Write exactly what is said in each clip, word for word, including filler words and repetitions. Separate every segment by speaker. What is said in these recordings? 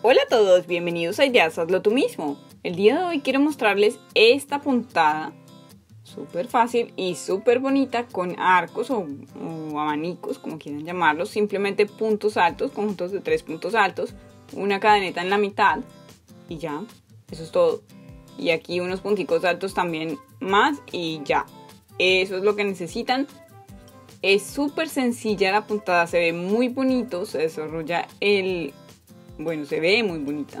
Speaker 1: Hola a todos, bienvenidos a Ideas Hazlo Tú Mismo. El día de hoy quiero mostrarles esta puntada súper fácil y súper bonita con arcos o, o abanicos, como quieran llamarlos, simplemente puntos altos, conjuntos de tres puntos altos, una cadeneta en la mitad y ya, eso es todo. Y aquí unos punticos altos también más y ya, eso es lo que necesitan. Es súper sencilla la puntada, se ve muy bonito, se desarrolla el... Bueno, se ve muy bonita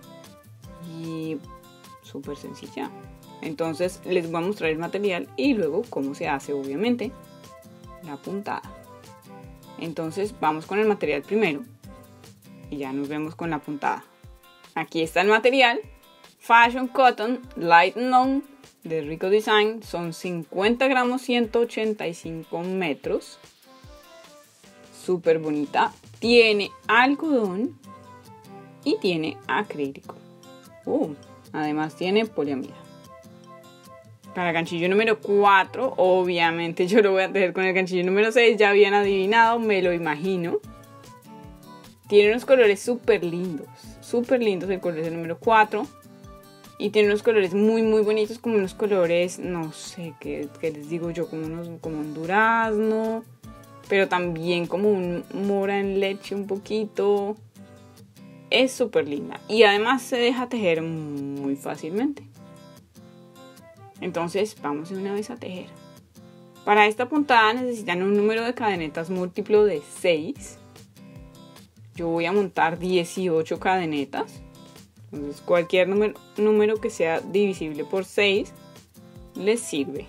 Speaker 1: y súper sencilla. Entonces les voy a mostrar el material y luego cómo se hace, obviamente, la puntada. Entonces vamos con el material primero y ya nos vemos con la puntada. Aquí está el material, Fashion Cotton Light Non de Rico Design. Son cincuenta gramos, ciento ochenta y cinco metros. Súper bonita. Tiene algodón y tiene acrílico. Uh, además tiene poliamida. Para el ganchillo número cuatro, obviamente yo lo voy a tejer con el ganchillo número seis. Ya habían adivinado, me lo imagino. Tiene unos colores súper lindos. Súper lindos, el color es el número cuatro. Y tiene unos colores muy muy bonitos, como unos colores, no sé qué, qué les digo yo, como, unos, como un durazno. Pero también como un mora en leche un poquito. Es súper linda y además se deja tejer muy fácilmente. Entonces vamos de una vez a tejer. Para esta puntada necesitan un número de cadenetas múltiplo de seis. Yo voy a montar dieciocho cadenetas. Entonces cualquier número, número que sea divisible por seis les sirve.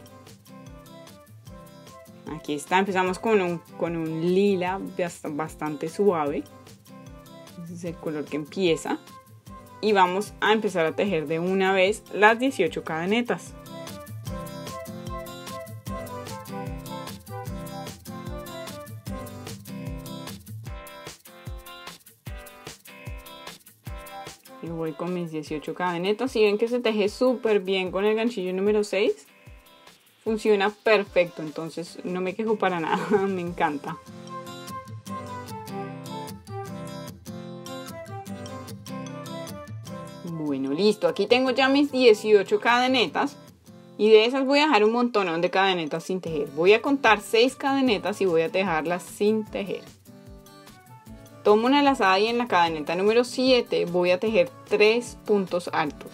Speaker 1: Aquí está, empezamos con un, con un lila bastante suave. Ese es el color que empieza. Y vamos a empezar a tejer de una vez las dieciocho cadenetas. Y voy con mis dieciocho cadenetas. Si ven que se teje súper bien con el ganchillo número seis. Funciona perfecto, entonces no me quejo para nada, me encanta. Bueno, listo, aquí tengo ya mis dieciocho cadenetas y de esas voy a dejar un montón de cadenetas sin tejer. Voy a contar seis cadenetas y voy a dejarlas sin tejer. Tomo una lazada y en la cadeneta número siete voy a tejer tres puntos altos.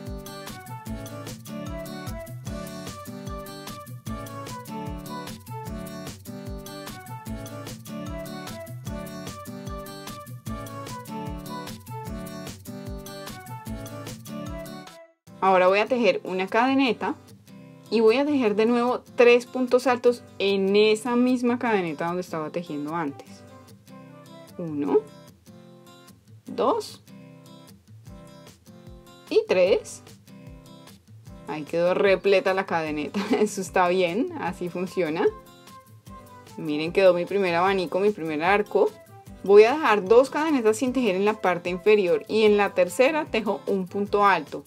Speaker 1: Ahora voy a tejer una cadeneta y voy a tejer de nuevo tres puntos altos en esa misma cadeneta donde estaba tejiendo antes. Uno, dos y tres. Ahí quedó repleta la cadeneta, eso está bien, así funciona. Miren, quedó mi primer abanico, mi primer arco. Voy a dejar dos cadenetas sin tejer en la parte inferior y en la tercera tejo un punto alto.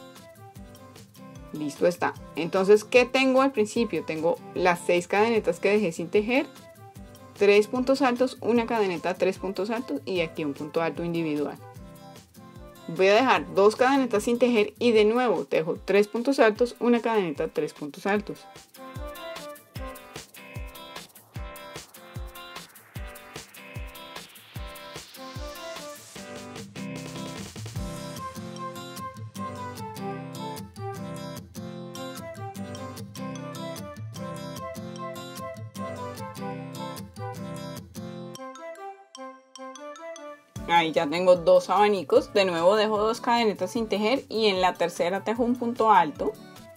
Speaker 1: Listo está. Entonces, ¿qué tengo al principio? Tengo las seis cadenetas que dejé sin tejer, tres puntos altos, una cadeneta, tres puntos altos y aquí un punto alto individual. Voy a dejar dos cadenetas sin tejer y de nuevo tejo tres puntos altos, una cadeneta, tres puntos altos. Ahí ya tengo dos abanicos. De nuevo dejo dos cadenetas sin tejer y en la tercera tejo un punto alto.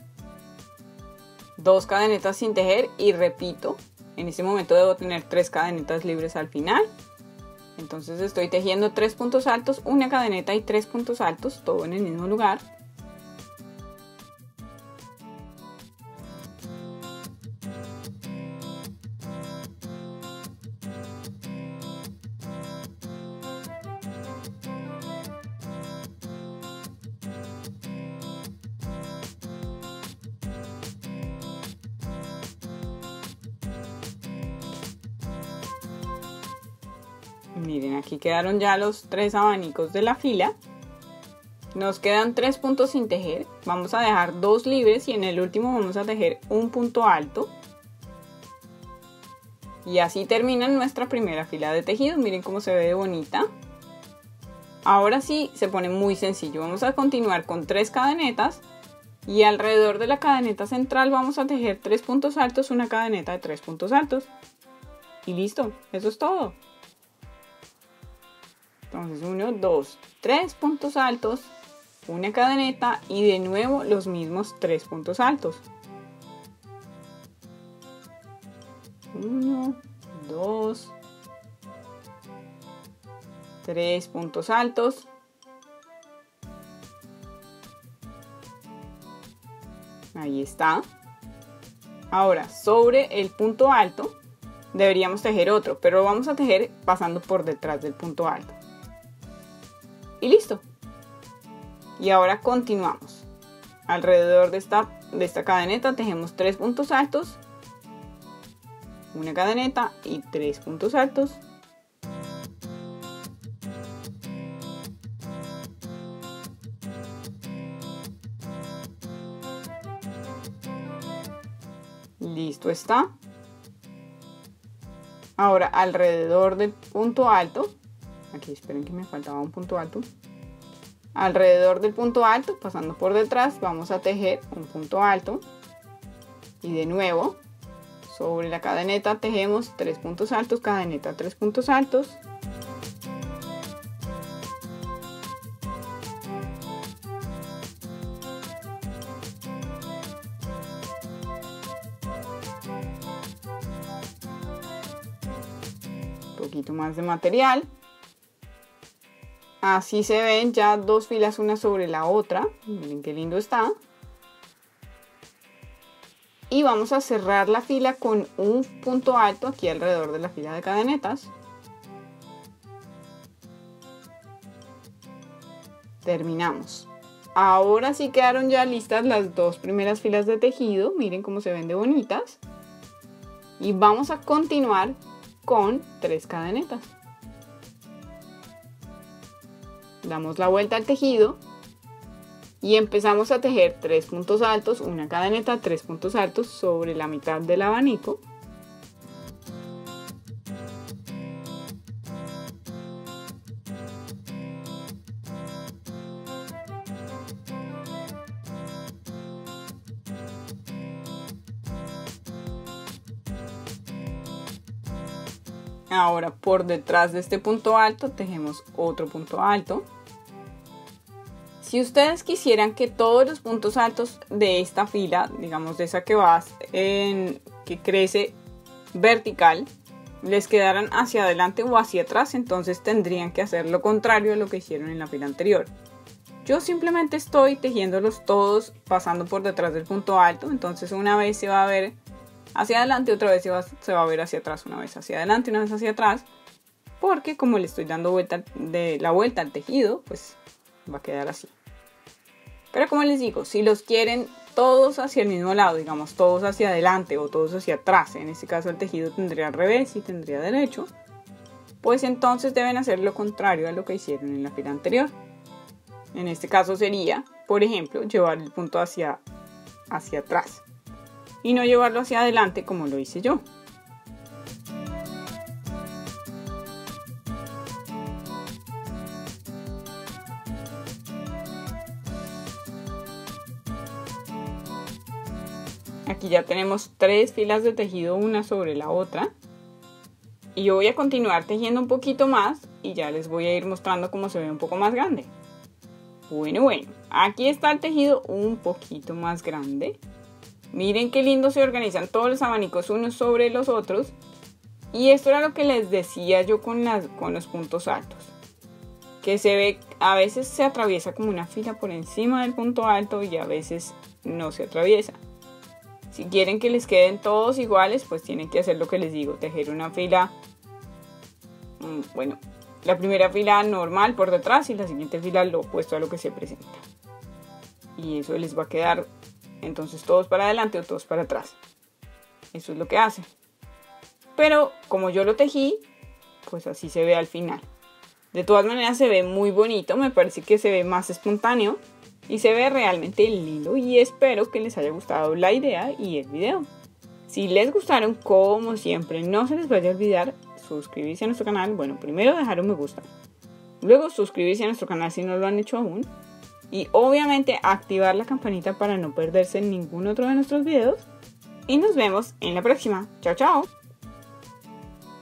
Speaker 1: Dos cadenetas sin tejer y repito. En este momento debo tener tres cadenetas libres al final. Entonces estoy tejiendo tres puntos altos, una cadeneta y tres puntos altos, todo en el mismo lugar. Miren, aquí quedaron ya los tres abanicos de la fila. Nos quedan tres puntos sin tejer. Vamos a dejar dos libres y en el último vamos a tejer un punto alto. Y así termina nuestra primera fila de tejidos. Miren cómo se ve de bonita. Ahora sí se pone muy sencillo. Vamos a continuar con tres cadenetas. Y alrededor de la cadeneta central vamos a tejer tres puntos altos, una cadeneta de tres puntos altos. Y listo, eso es todo. Entonces uno, dos, tres puntos altos, una cadeneta y de nuevo los mismos tres puntos altos. uno, dos, tres puntos altos. Ahí está. Ahora, sobre el punto alto deberíamos tejer otro, pero lo vamos a tejer pasando por detrás del punto alto. Y listo. Y ahora continuamos. Alrededor de esta, de esta cadeneta tejemos tres puntos altos, una cadeneta y tres puntos altos. Listo está. Ahora alrededor del punto alto, aquí esperen que me faltaba un punto alto. Alrededor del punto alto, pasando por detrás, vamos a tejer un punto alto. Y de nuevo, sobre la cadeneta tejemos tres puntos altos, cadeneta, tres puntos altos. Un poquito más de material. Así se ven ya dos filas una sobre la otra. Miren qué lindo está. Y vamos a cerrar la fila con un punto alto aquí alrededor de la fila de cadenetas. Terminamos. Ahora sí quedaron ya listas las dos primeras filas de tejido. Miren cómo se ven de bonitas. Y vamos a continuar con tres cadenetas. Damos la vuelta al tejido y empezamos a tejer tres puntos altos, una cadeneta, tres puntos altos sobre la mitad del abanico. Ahora por detrás de este punto alto tejemos otro punto alto. Si ustedes quisieran que todos los puntos altos de esta fila, digamos de esa que va en, que crece vertical, les quedaran hacia adelante o hacia atrás, entonces tendrían que hacer lo contrario a lo que hicieron en la fila anterior. Yo simplemente estoy tejiéndolos todos pasando por detrás del punto alto, entonces una vez se va a ver hacia adelante, otra vez se va, se va a ver hacia atrás, una vez hacia adelante, una vez hacia atrás, porque como le estoy dando vuelta de la vuelta al tejido, pues va a quedar así. Pero como les digo, si los quieren todos hacia el mismo lado, digamos todos hacia adelante o todos hacia atrás, en este caso el tejido tendría al revés y tendría derecho, pues entonces deben hacer lo contrario a lo que hicieron en la fila anterior. En este caso sería, por ejemplo, llevar el punto hacia, hacia atrás y no llevarlo hacia adelante como lo hice yo. Aquí ya tenemos tres filas de tejido una sobre la otra. Y yo voy a continuar tejiendo un poquito más y ya les voy a ir mostrando cómo se ve un poco más grande. Bueno, bueno, aquí está el tejido un poquito más grande. Miren qué lindo se organizan todos los abanicos unos sobre los otros. Y esto era lo que les decía yo con, las, con los puntos altos. Que se ve, a veces se atraviesa como una fila por encima del punto alto y a veces no se atraviesa. Si quieren que les queden todos iguales, pues tienen que hacer lo que les digo, tejer una fila, bueno, la primera fila normal por detrás y la siguiente fila lo opuesto a lo que se presenta. Y eso les va a quedar entonces todos para adelante o todos para atrás. Eso es lo que hacen. Pero como yo lo tejí, pues así se ve al final. De todas maneras se ve muy bonito, me parece que se ve más espontáneo y se ve realmente lindo, y espero que les haya gustado la idea y el video. Si les gustaron, como siempre, no se les vaya a olvidar suscribirse a nuestro canal. Bueno, primero dejar un me gusta, luego suscribirse a nuestro canal si no lo han hecho aún, y obviamente activar la campanita para no perderse ningún otro de nuestros videos. Y nos vemos en la próxima. Chao, chao.